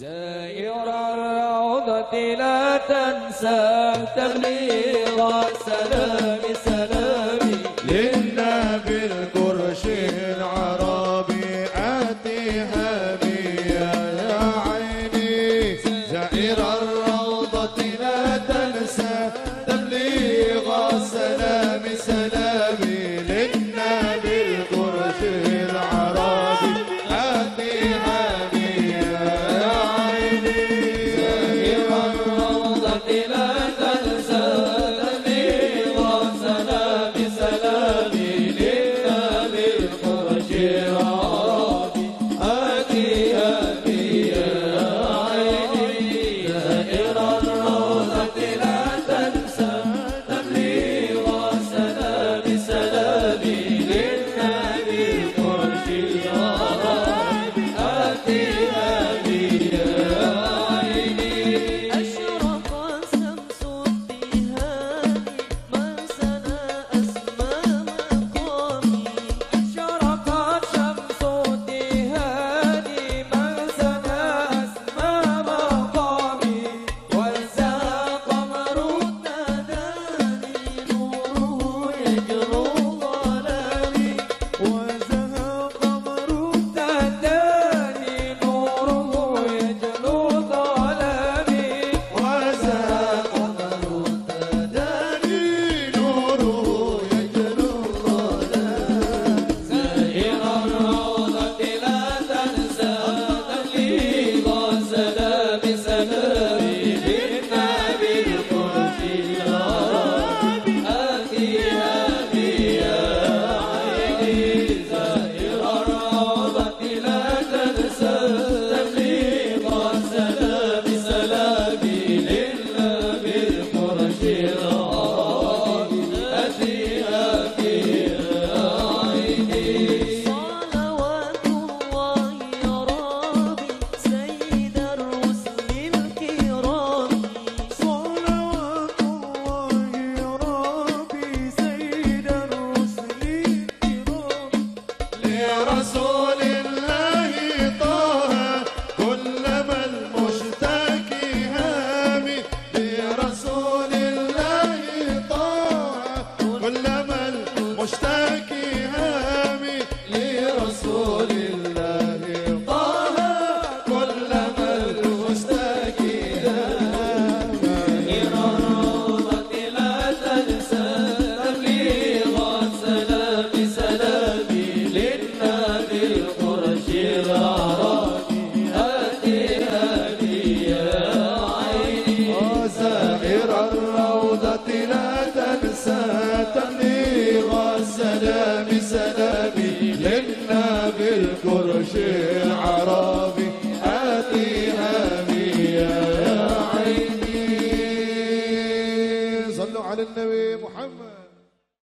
زائر الروضة لا تنسى تبليغ السلام سلامي للنبي القرش العربي آتيها بيا يا عيني. زائر الروضة لا تنسى تبليغ السلام سلامي للنبي القرش العربي آتيها بيا يا عيني. زائر الروضة لا تنسى تبليغ السلام سلامي للنبي القرش العربي آتيها بيا يا عيني. زائر الروضة لا تنسى تبليغ السلام سلامي للنبي القرش العربي آتيها بيا يا عيني. أشرق شمس الدهان من سنى أسمى مقامي. أشرقت شمس الدهان من سنى أسمى مقامي. وانزهى قمر ناداني نوره يجلو ظلامي. وانزهى قمر ناداني نوره يجلو ظلامي. وزهى قمر ناداني نوره يجلو ظلامي. زائر الروضة لا تنسى تبليغ السلام سلامي للنبي القرش العربي آتيها بيا عيني. زائر الروضة لا تنسى تبليغ السلام سلامي للنبي القرش العربي آتيها بيا عيني. صلوات الله يا ربي سيد الرسل الكرام. صلوات الله يا ربي سيد الرسل الكرام. لرسول الله طه كلما المشتكي هامي. لرسول الله طه كلما المشتكي هامي. لرسول الله طه كلما المشتكي هامي. زائر الروضة لا تنسى تبليغ السلام سلامي للنبي القرش العربي آتيها بيا عيني. زائر الروضة لا تنسى تبليغ السلام سلامي للنبي الكل